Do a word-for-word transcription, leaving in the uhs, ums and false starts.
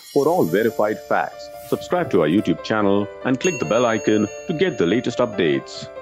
For all verified facts, subscribe to our YouTube channel and click the bell icon to get the latest updates.